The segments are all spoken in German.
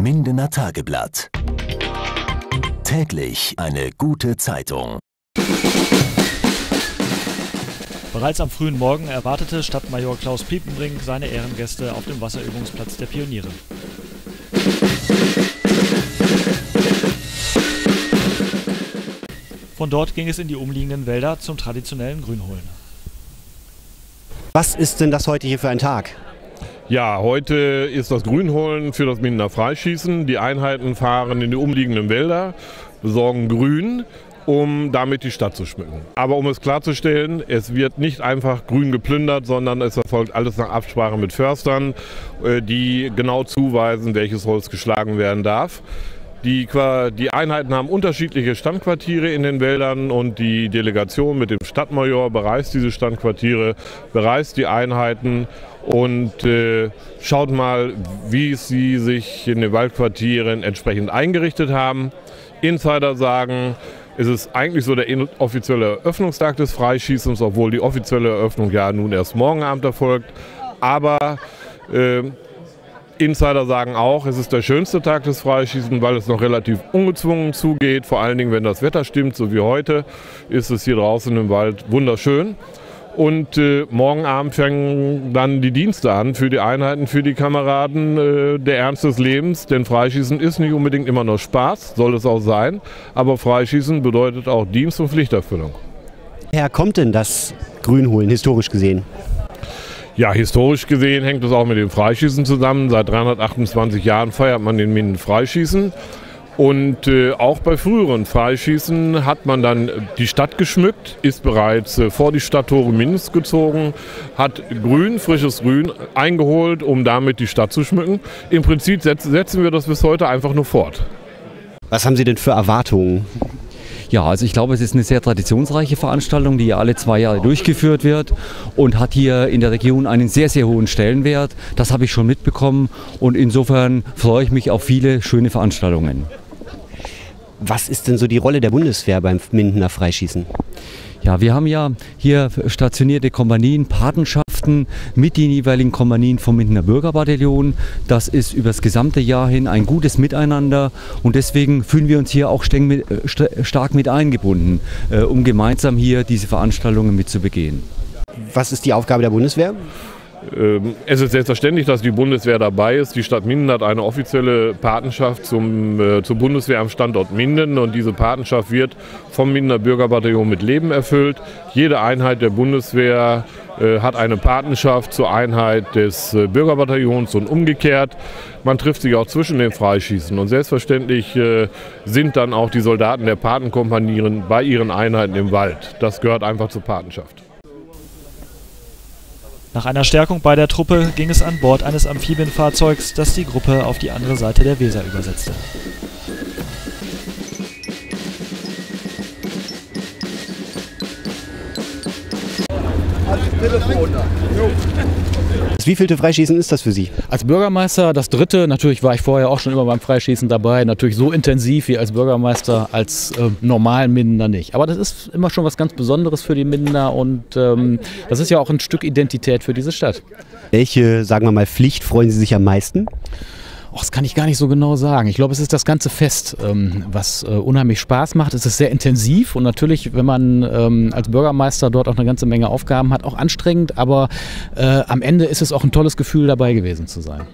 Mindener Tageblatt. Täglich eine gute Zeitung. Bereits am frühen Morgen erwartete Stadtmajor Klaus Piepenbrink seine Ehrengäste auf dem Wasserübungsplatz der Pioniere. Von dort ging es in die umliegenden Wälder zum traditionellen Grünholen. Was ist denn das heute hier für ein Tag? Ja, heute ist das Grünholen für das Mindener Freischießen. Die Einheiten fahren in die umliegenden Wälder, besorgen Grün, um damit die Stadt zu schmücken. Aber um es klarzustellen, es wird nicht einfach grün geplündert, sondern es erfolgt alles nach Absprache mit Förstern, die genau zuweisen, welches Holz geschlagen werden darf. Die Einheiten haben unterschiedliche Standquartiere in den Wäldern und die Delegation mit dem Stadtmajor bereist diese Standquartiere, bereist die Einheiten und schaut mal, wie sie sich in den Waldquartieren entsprechend eingerichtet haben. Insider sagen, es ist eigentlich so der offizielle Eröffnungstag des Freischießens, obwohl die offizielle Eröffnung ja nun erst morgen Abend erfolgt. Aber Insider sagen auch, es ist der schönste Tag des Freischießens, weil es noch relativ ungezwungen zugeht. Vor allen Dingen, wenn das Wetter stimmt, so wie heute, ist es hier draußen im Wald wunderschön. Und morgen Abend fangen dann die Dienste an für die Einheiten, für die Kameraden, der Ernst des Lebens. Denn Freischießen ist nicht unbedingt immer nur Spaß, soll es auch sein. Aber Freischießen bedeutet auch Dienst- und Pflichterfüllung. Woher kommt denn das Grünholen historisch gesehen? Ja, historisch gesehen hängt es auch mit dem Freischießen zusammen. Seit 328 Jahren feiert man den Minden Freischießen. Und auch bei früheren Freischießen hat man dann die Stadt geschmückt, ist bereits vor die Stadttore Mindens gezogen, hat Grün, frisches Grün eingeholt, um damit die Stadt zu schmücken. Im Prinzip setzen wir das bis heute einfach nur fort. Was haben Sie denn für Erwartungen? Ja, also ich glaube, es ist eine sehr traditionsreiche Veranstaltung, die ja alle 2 Jahre durchgeführt wird und hat hier in der Region einen sehr, sehr hohen Stellenwert. Das habe ich schon mitbekommen und insofern freue ich mich auf viele schöne Veranstaltungen. Was ist denn so die Rolle der Bundeswehr beim Mindener Freischießen? Ja, wir haben ja hier stationierte Kompanien, Patenschaften mit den jeweiligen Kompanien vom Mindener Bürgerbataillon. Das ist über das gesamte Jahr hin ein gutes Miteinander und deswegen fühlen wir uns hier auch stark mit eingebunden, um gemeinsam hier diese Veranstaltungen mit zu begehen. Was ist die Aufgabe der Bundeswehr? Es ist selbstverständlich, dass die Bundeswehr dabei ist. Die Stadt Minden hat eine offizielle Patenschaft zur Bundeswehr am Standort Minden und diese Patenschaft wird vom Mindener Bürgerbataillon mit Leben erfüllt. Jede Einheit der Bundeswehr hat eine Patenschaft zur Einheit des Bürgerbataillons und umgekehrt. Man trifft sich auch zwischen den Freischießen und selbstverständlich sind dann auch die Soldaten der Patenkompanien bei ihren Einheiten im Wald. Das gehört einfach zur Patenschaft. Nach einer Stärkung bei der Truppe ging es an Bord eines Amphibienfahrzeugs, das die Gruppe auf die andere Seite der Weser übersetzte. Das wievielte Freischießen ist das für Sie? Als Bürgermeister das 3. Natürlich war ich vorher auch schon immer beim Freischießen dabei. Natürlich so intensiv wie als Bürgermeister, als normalen Mindener nicht. Aber das ist immer schon was ganz Besonderes für die Mindener und das ist ja auch ein Stück Identität für diese Stadt. Welche, sagen wir mal, Pflicht freuen Sie sich am meisten? Och, das kann ich gar nicht so genau sagen. Ich glaube, es ist das ganze Fest, was unheimlich Spaß macht. Es ist sehr intensiv und natürlich, wenn man als Bürgermeister dort auch eine ganze Menge Aufgaben hat, auch anstrengend. Aber am Ende ist es auch ein tolles Gefühl, dabei gewesen zu sein.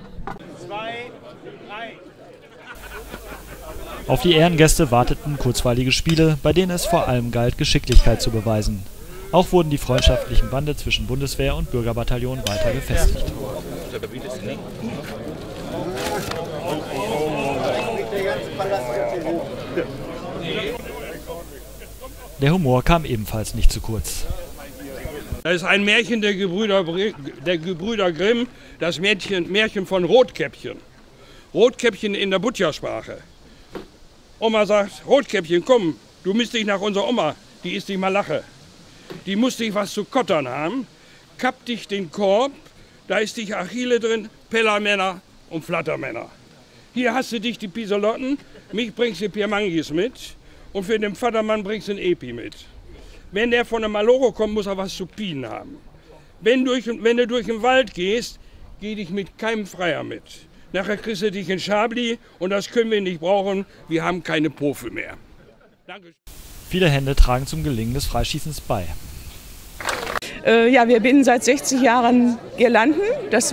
Auf die Ehrengäste warteten kurzweilige Spiele, bei denen es vor allem galt, Geschicklichkeit zu beweisen. Auch wurden die freundschaftlichen Bande zwischen Bundeswehr und Bürgerbataillon weiter gefestigt. Der Humor kam ebenfalls nicht zu kurz. Das ist ein Märchen der Gebrüder Grimm, das Märchen von Rotkäppchen. Rotkäppchen in der Butchersprache. Oma sagt, Rotkäppchen, komm, du misst dich nach unserer Oma, die isst dich mal Lache. Die muss dich was zu kottern haben, kappt dich den Korb, da ist dich Achille drin, Pellermänner und Flattermänner. Hier hast du dich die Pisolotten, mich bringst du Piermangis mit und für den Vatermann bringst du ein Epi mit. Wenn der von der Maloro kommt, muss er was zu pien haben. Wenn du durch den Wald gehst, geh dich mit keinem Freier mit. nachher kriegst du dich in Schabli und das können wir nicht brauchen, wir haben keine Pofe mehr. Danke. Viele Hände tragen zum Gelingen des Freischießens bei. Ja, wir binden seit 60 Jahren Girlanden.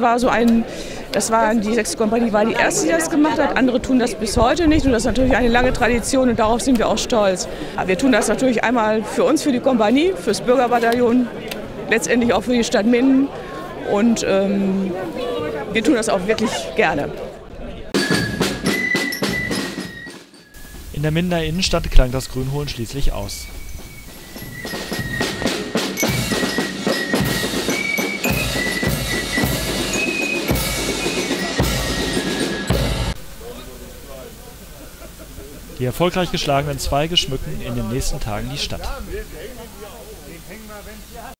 Die 6. Kompanie war die erste, die das gemacht hat. Andere tun das bis heute nicht und das ist natürlich eine lange Tradition und darauf sind wir auch stolz. Wir tun das natürlich einmal für uns, für die Kompanie, fürs Bürgerbataillon, letztendlich auch für die Stadt Minden und wir tun das auch wirklich gerne. In der Mindener Innenstadt klang das Grünholen schließlich aus. Die erfolgreich geschlagenen Zweige schmücken in den nächsten Tagen die Stadt.